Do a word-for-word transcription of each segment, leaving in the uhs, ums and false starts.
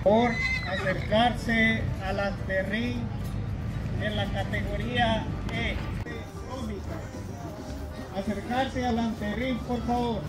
Por acercarse a las de ring en la categoría E. Acercarse al anterring, por favor.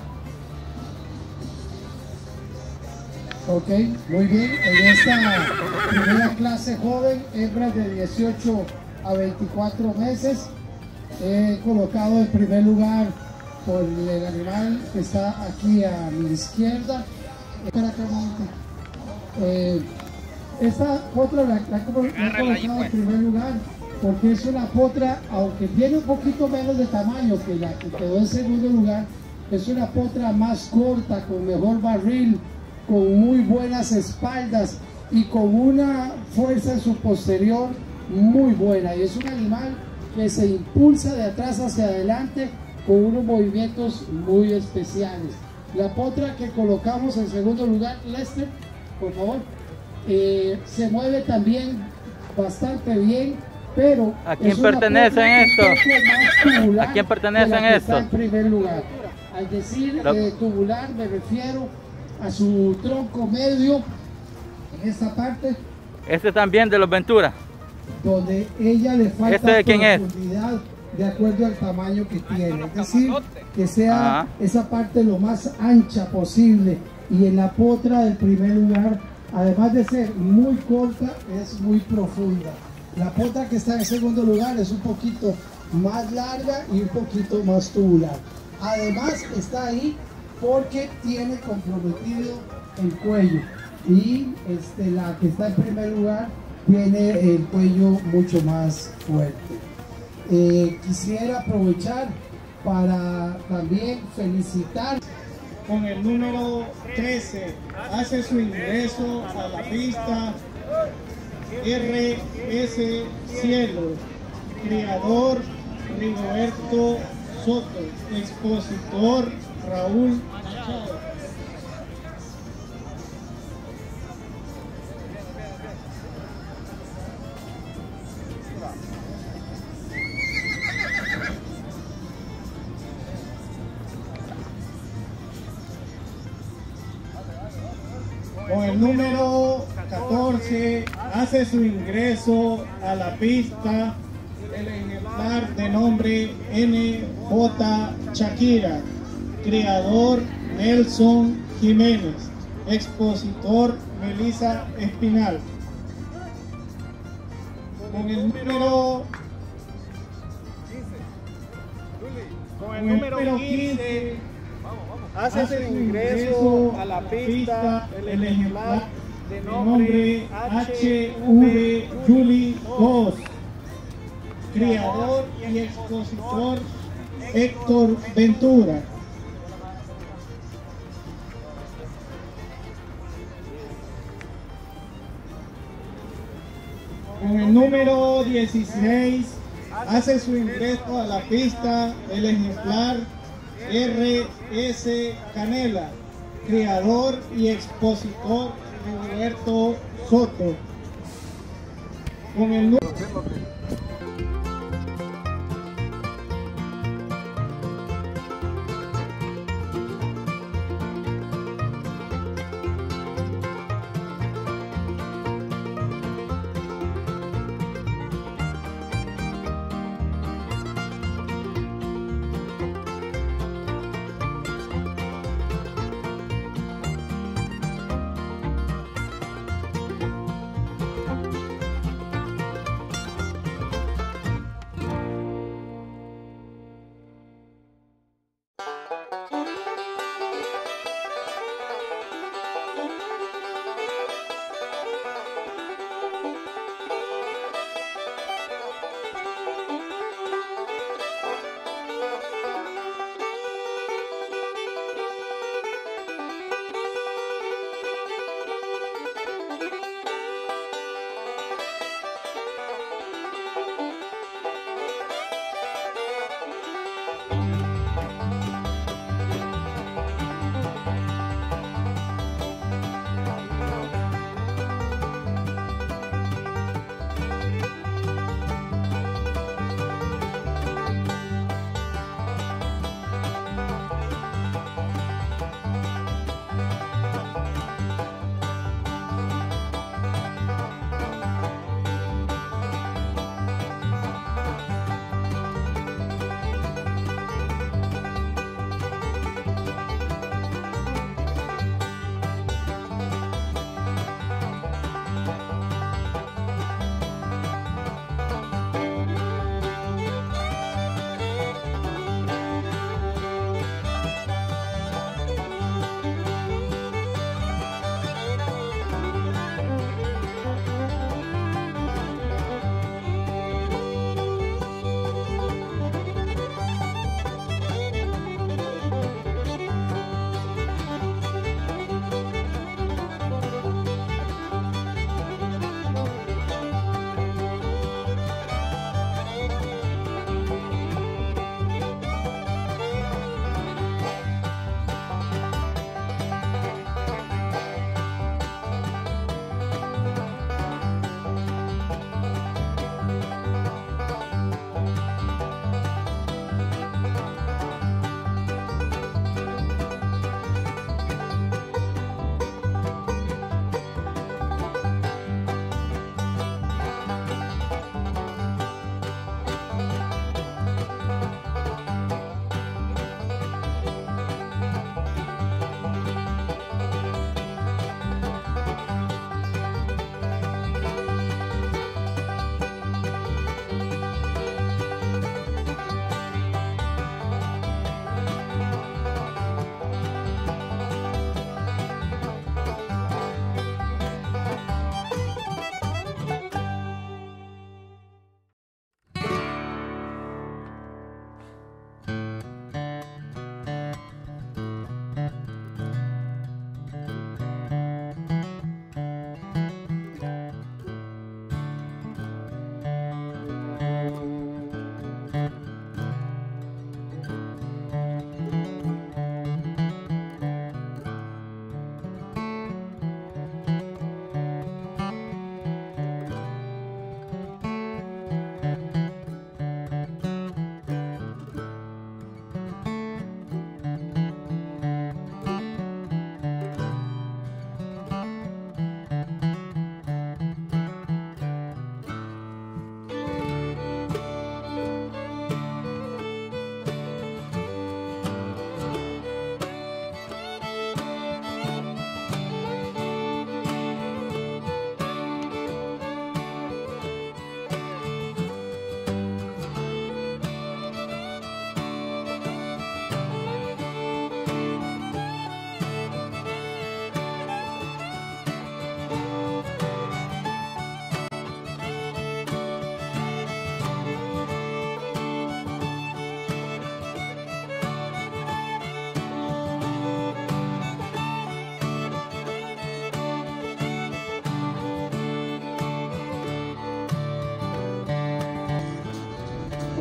Ok, muy bien. En esta primera clase joven, hembras de dieciocho a veinticuatro meses, he colocado en primer lugar por el animal que está aquí a mi izquierda. Espera acá un momento. Eh, esta potra la, la, la he colocado en primer lugar porque es una potra, aunque tiene un poquito menos de tamaño que la que quedó en segundo lugar, es una potra más corta, con mejor barril, con muy buenas espaldas y con una fuerza en su posterior muy buena. Y es un animal que se impulsa de atrás hacia adelante con unos movimientos muy especiales. La potra que colocamos en segundo lugar, Lester, por favor, eh, se mueve también bastante bien. Pero ¿a quién pertenecen estos? ¿A quién pertenecen estos? En primer lugar, al decir eh, tubular me refiero a su tronco medio en esta parte. Este también de los Ventura. Donde ella le falta ¿Este de quién profundidad es? De acuerdo al tamaño que tiene, es decir, que sea Ajá. esa parte lo más ancha posible. Y en la potra del primer lugar, además de ser muy corta, es muy profunda. La potra que está en segundo lugar es un poquito más larga y un poquito más tubular. Además está ahí porque tiene comprometido el cuello. Y este, la que está en primer lugar tiene el cuello mucho más fuerte. Eh, quisiera aprovechar para también felicitar. Con el número trece hace su ingreso a la pista R S Cielo, criador Rigoberto Soto, expositor Raúl Machado. Con el número catorce hace su ingreso a la pista el ejemplar de nombre N J Shakira, criador Nelson Jiménez, expositor Melissa Espinal. Con el número con el número quince hace su ingreso a la pista el ejemplar de nombre H V Julie dos, criador y expositor Héctor Ventura. Con el número dieciséis hace su ingreso a la pista el ejemplar R S Canela, criador y expositor Roberto Soto. Con el número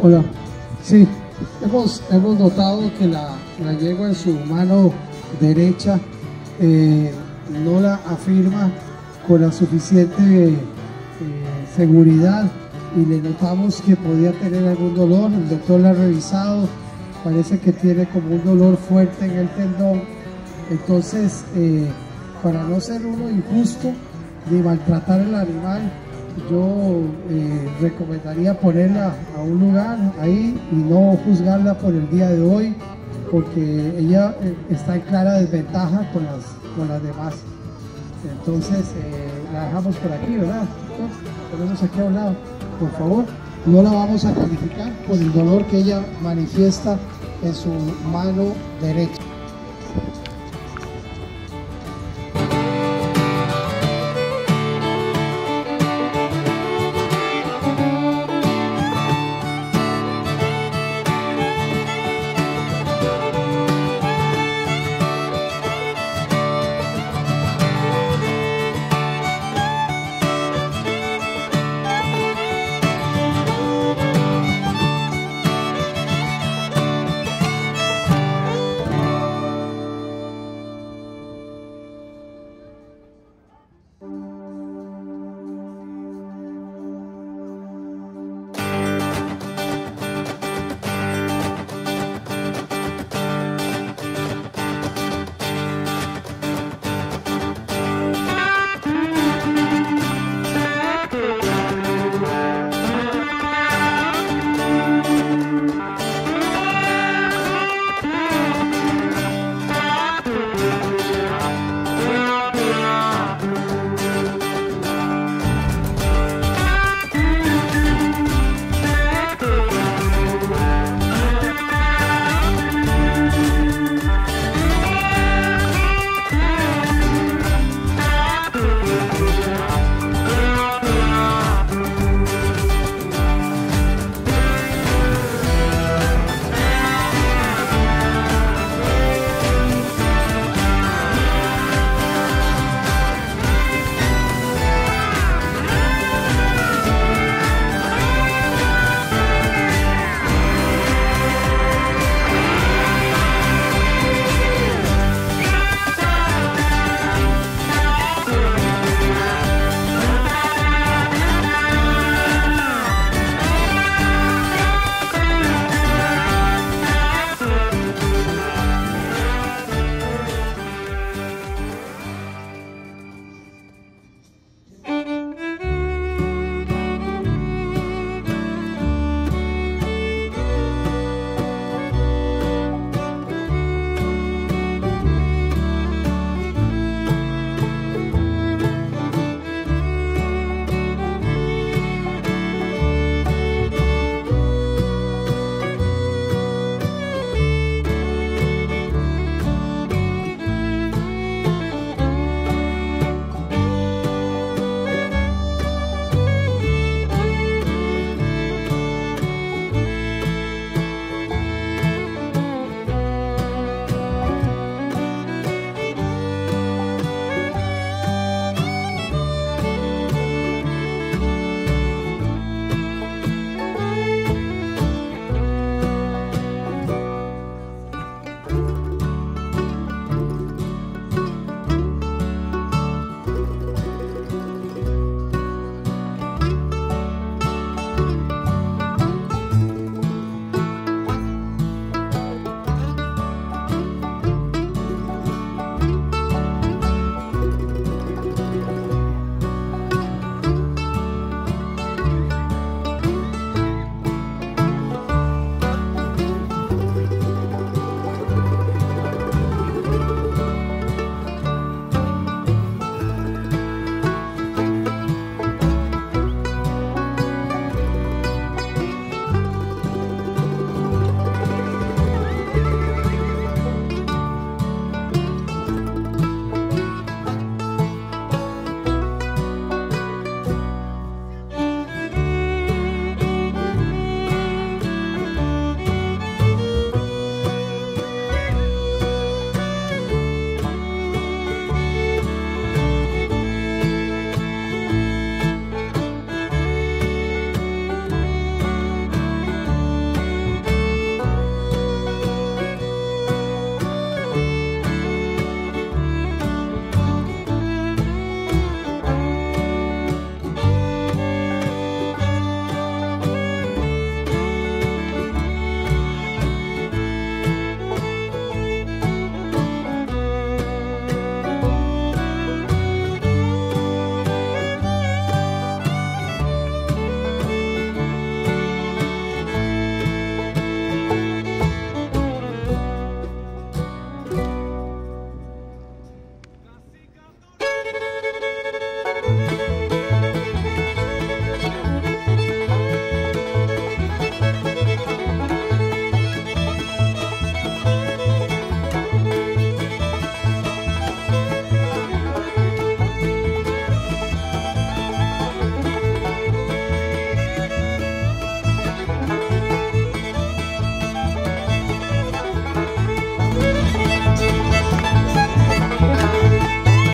Hola. Sí, hemos, hemos notado que la, la yegua en su mano derecha eh, no la afirma con la suficiente eh, seguridad y le notamos que podía tener algún dolor. El doctor la ha revisado, parece que tiene como un dolor fuerte en el tendón. Entonces, eh, para no ser uno injusto ni maltratar al animal, yo eh, recomendaría ponerla a un lugar ahí y no juzgarla por el día de hoy, porque ella eh, está en clara desventaja con las, con las demás. Entonces eh, la dejamos por aquí, ¿verdad? Ponemos aquí a un lado, por favor. No la vamos a calificar por el dolor que ella manifiesta en su mano derecha.